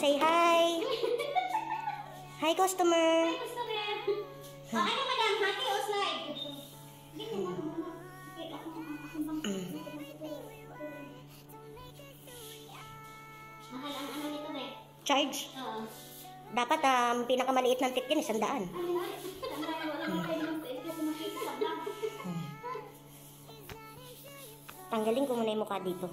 say hi. Hi, customer. Hi, customer. Ano, madam? Hati o slide? Mahal ang ano nito, be? Charge. Oo. Dapat pinakamaliit ng tip yun, 100. Tanggalin ko muna yung mukha dito.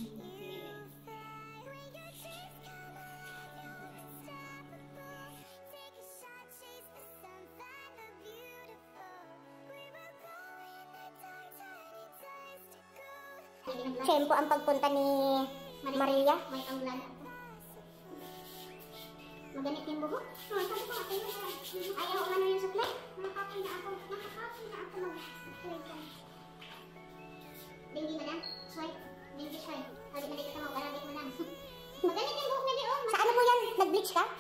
Tempo ang pagpunta ni Maria. May tanglan ako. Maganit yung buhok? Oo, sabi ko, ayaw ano yung supply? Nakakapin na ako mag-supply. Hindi, madam. Swipe. Hindi swipe. Halik ka mo, barabit mo lang. Maganit yung buhok na di, oh. Sa ano po yan? Nag-bleach ka?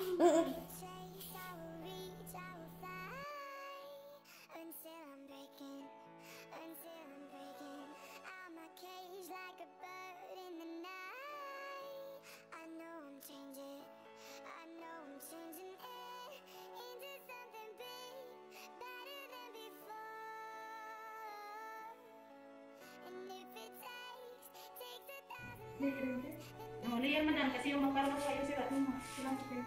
Layer madam kasi yung magkaroon sa iyo sila silang okay.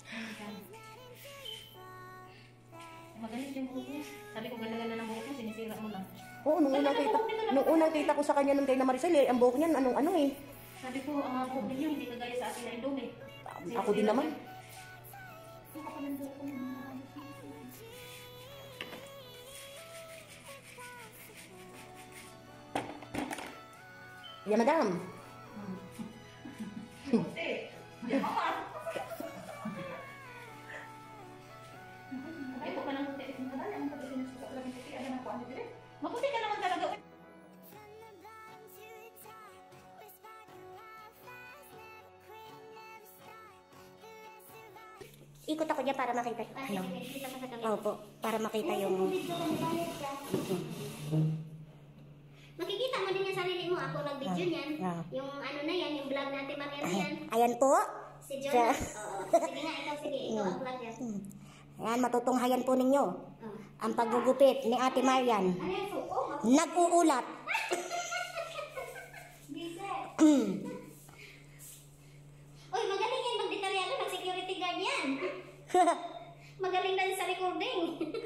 Magalit yung buhok niya. Sabi ko ganda-ganda ng buhok niya, sinisira mo lang. Oo, nung unang kita ko sa kanya nung kay na Maricel, ang buhok niyan anong eh. Sabi ko ang mga buhok ninyo hindi kagaya sa akin na idol eh. Ako din naman. Ya, madam. Ito pa lang puti. Ang puti sinusuka lang yung puti. Ano na po ang puti? Maputi ka naman talaga. Ikot ako dyan para makita. Ano? Opo, para makita yung... Makikita mo din yung sarili mo. Ako nag-video niyan. Yung ano na yan, yung vlog natin mamaya yan. Ayan po. Si Jonah. Oo. Sige nga, ikaw sige. Ikaw ang vlog yan. Ayan, matutunghayan po ninyo. Ang paggugupit ni Ate Marian. Ano yung suko? Nag-uulat. Uy, magaling yan mag-detalyado. Mag-security guard yan. Magaling na sa recording.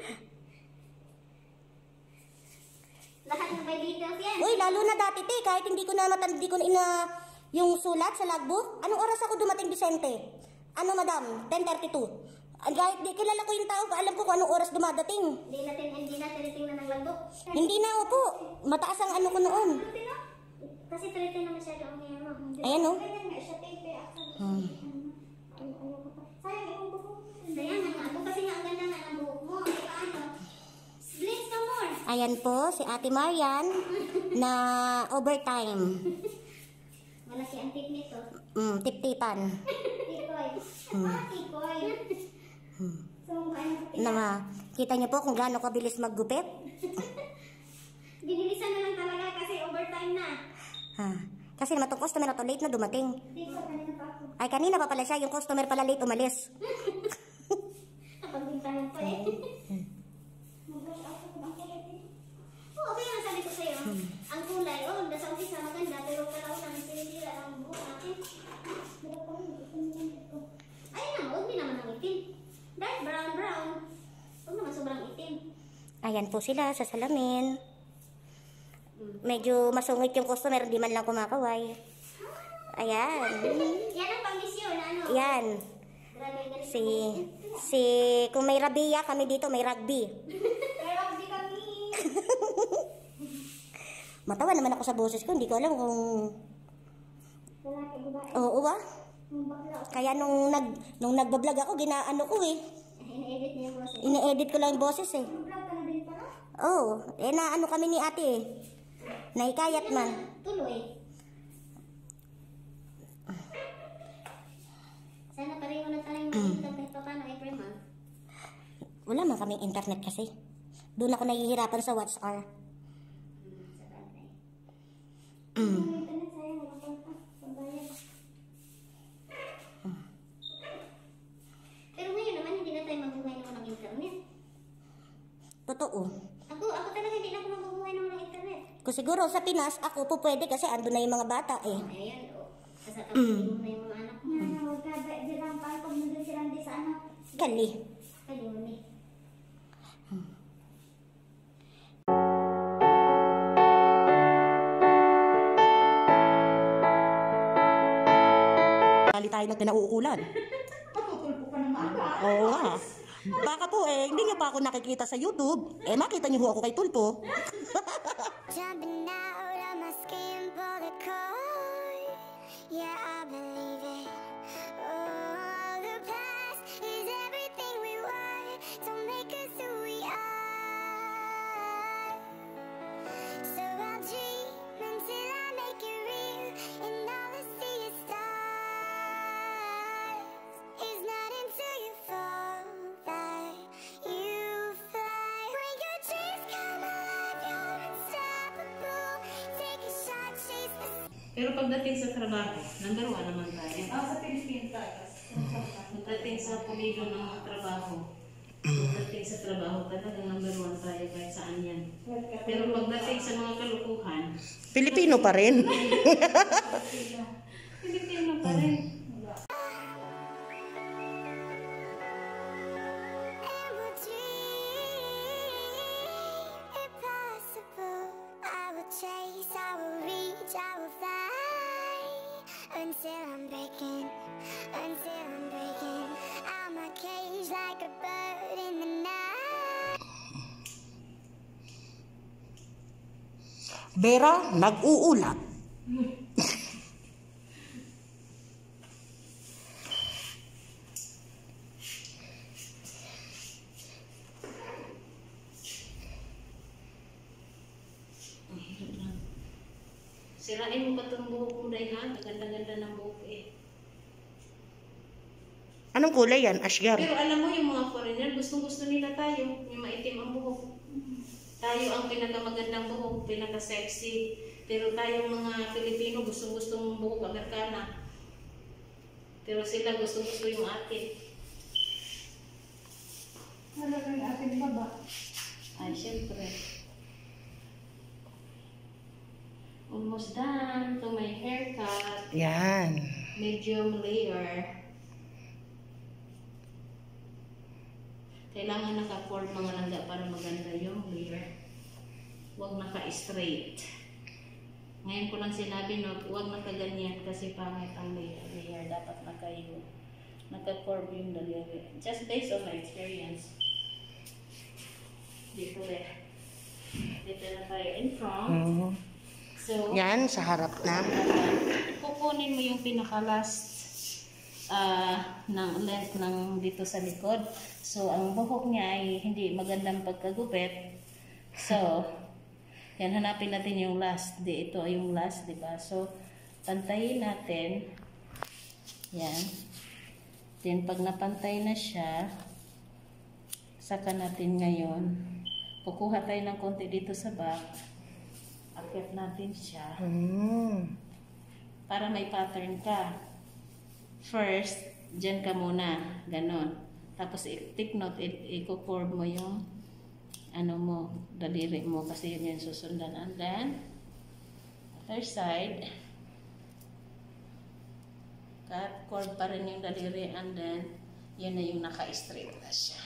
Lahat ng by details yan. Uy, lalo na dati te, kahit hindi ko na yung sulat sa logbook. Anong oras ako dumating, Vicente? Ano, madam? 10:32. Kahit di kilala ko yung tao, alam ko kung anong oras dumadating. Hindi na tinitingnan ng logbook. Hindi na, opo. Mataas ang ano ko noon. Kasi tinitingnan na masyado ang ngayon mo. Ayan, no? Sayang yung buhok. Sayang, ako kasi nga ang ganda nga ng buhok mo. Paano? Blitz ka more. Ayan po, si Ate Marian na overtime. Malaki ang tip nito. Tip-tipan. Tikoy. Tikoy. So, Kita niyo po kung gaano kabilis maggupit? Binilisan na lang talaga kasi overtime na. Kasi naman itong customer na to late na dumating. Tiko, kanina pa ako. Ay, kanina pa pala siya. Yung customer pala late umalis. Napagbintangan pa eh. Oo, kaya nga sabi ko sa'yo, ang kulay, nasa umpisa maganda, pero kalaw lang, sinisira ang buhok natin. Ayun na, huwag din naman ang itim. Dark brown. Huwag naman sobrang itim. Ayan po sila sa salamin. Medyo masungit yung customer, hindi man lang kumakaway. Ayan. Yan ang pang-misyon, ano? Yan. Kung may rabia kami dito, may rugby. May rugby kami. Matawa naman ako sa boses ko, hindi ko alam kung... Oo ba? Kaya nung nagbablog ako, ginaano ko eh. Ine-edit niya yung boses. Ine-edit ko lang yung boses eh. Vlog ka na din pala? Oo. Naano kami ni ate eh. Naikayat man. Tuloy. Sana pareho na tayong mag-internet pa paano every month. Wala man kaming internet kasi. Doon ako nahihirapan sa WhatsApp. Sa bagay. Internet sayang, wala pa. Pagbayad. Totoo. Ako talaga hindi na ako magbubuhay ng walang internet. Kung siguro sa Pinas, ako po pwede kasi ando na yung mga bata eh. Ayan, o. Kasi tapos mo na yung mga anak mo. Huwag ka, dirang pa, pag nandun silang di sa ano. Kali. Kaluni. Kali tayo na pinauukulan. Matutulpo ka na maaga. Oo nga. Baka po hindi niyo pa ako nakikita sa YouTube. Makita niyo ho ako kay Tulpo. Jumping out of my skin for the cord. Yeah, I believe it. Oh, the past is everything we were. Don't make us who we are. So I'll dream until I make it real, and all I see is stars. It's not until you fall that you fly. When your dreams come alive, you're unstoppable. Take a shot, chase the Pero pagdating sa trabaho, number 1 naman tayo. Sa Philippines tayo. Pagdating sa pulido ng trabaho, pagdating sa trabaho, talagang number 1 tayo kahit saan yan. Pero pagdating sa mga kalukuhan, Pilipino pa rin. Pilipino pa rin. And we'll dream impossible. I will chase, I will reach, I will fly until I'm breaking, until I'm breaking out my cage like a bird in the night. Vera, nag-uulat. Sirain mo ba itong buhok mo, Dayhan? Ganda-ganda ng buhok eh. Anong kulay yan? Asgar. Pero alam mo, yung mga foreigner, gustong-gusto nila tayo. Yung maitim ang buhok. Tayo ang pinakamagandang buhok, pinaka-sexy. Pero tayong mga Pilipino, gustong-gustong buhok Amerikana. Pero sila gustong-gusto yung atin. Talaga yung ating baba. Ay, syempre. Almost done to my haircut. Yan. Medium layer. Kailangan naka-form mga langga para maganda yung layer. Huwag naka-straight. Ngayon ko lang sinabi, no, huwag nakaganyan kasi pangit ang layer. Dapat naka-form yung daliri. Just based on my experience. Dito eh. Dito na tayo in front. So, Yan, sa harap na. kukunin mo yung pinaka-last ng length ng dito sa likod. So, ang buhok niya ay hindi magandang pagkagupit. So, yan, hanapin natin yung last. Ito ay yung last, diba? So, pantayin natin. Yan. Then, pag napantay na siya, saka natin ngayon, kukuha tayo ng konti dito sa back. Akyat natin siya. Para may pattern ka. First, dyan ka muna. Ganon. Tapos, take note, i-curve mo yung ano mo, daliri mo. Kasi yun yung susundan. And then, other side. Cut, curve pa rin yung daliri. And then, yun na yung naka-straight na siya.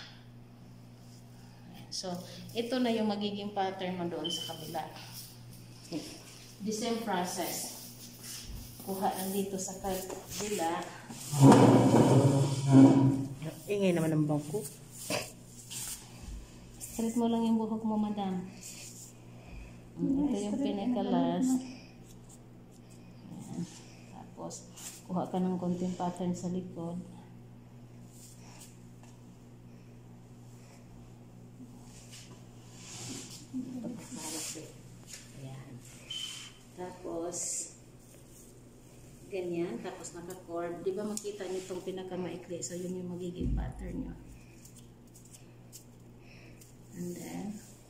So, ito na yung magiging pattern mo doon sa kabila. The same process. Kuha lang dito sa kabila. Ingay naman ang bangko. Straight mo lang yung buhok mo, madam. Ito yung pinaka-last. Ayan. Tapos, kuha ka ng konting pattern sa likod. Ayan. Tapos, ganyan. Tapos naka-curve. Di ba makita niyo itong pinaka-maikli? So, yun yung magiging pattern nyo. And then,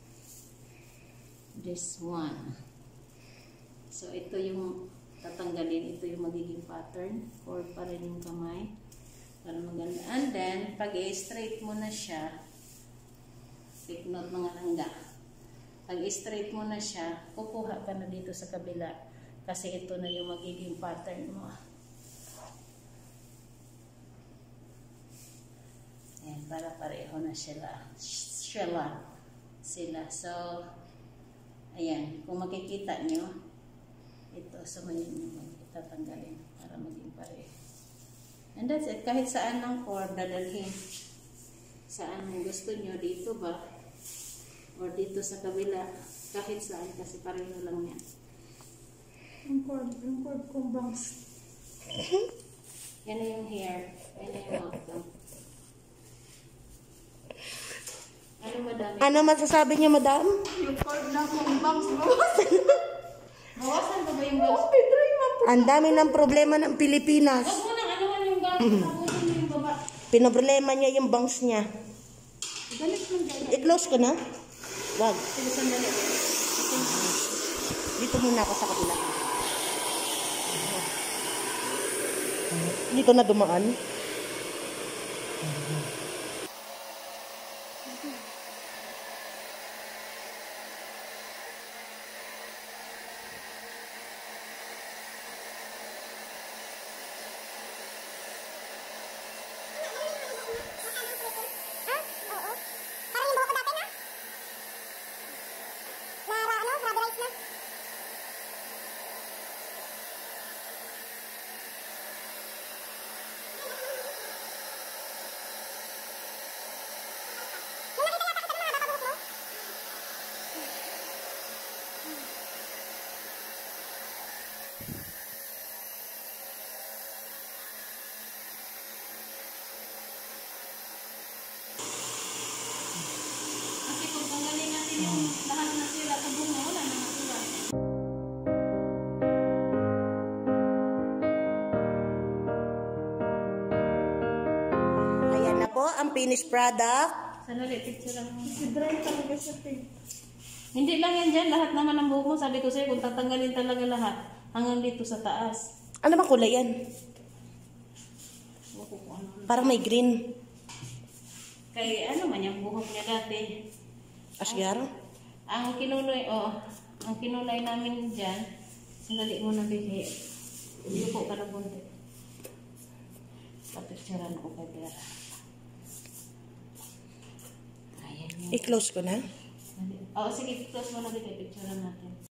this one. So, ito yung tatanggalin. Ito yung magiging pattern. Curve pa rin yung kamay. Para maganda. And then, pag i-straight mo na siya, Take note mga langga. Pag straight mo na siya, kukuha ka na dito sa kabila. Kasi ito na yung magiging pattern mo. Ayan, para pareho na sila. So, ayan. Kung makikita nyo, ito sa may itatanggalin para maging pareho. And that's it. Kahit saan ng cord dadalhin. Saan gusto nyo, dito ba? Or dito sa kabila. Kahit saan kasi pareho lang yan. Yung cord kong bangs. Yan na yung hair. Yan na yung outcome. Ano madami? Ano masasabi niya, madam? Yung cord na kong bangs. Bawasan. Bawasan ba ba yung bangs? Ang dami ng problema ng Pilipinas. Huwag mo nang anuhan yung bangs. Tabunin mo yung baba. Pinoblema niya yung bangs niya. Galit lang dyan. I-close ko na? Wag. Sige, sandali. Dito muna ako sa kabila. Dito na dumaan. Kasi kung tanggalin natin yung lahat na sila sa bunga, wala na natira. Ayan na po ang finished product. Sandali, picture lang. Dry talaga siya, Pig. Hindi lang yan dyan. Lahat naman ng buhok mo. Sabi ko sa'yo, kung tatanggalin talaga lahat, hanggang dito sa taas. Ano bang kulay yan? Buhok ko ano. Parang may green. Kay ano man yung buhok niya dati. Asyar? Ang kinulay namin dyan, sandali mo na bihi. Hindi po ka na bunti. Papicturean ko kay Vera. Ayan yun. I-close ko na? Oo, sige, close mo na bihi. Picturean natin.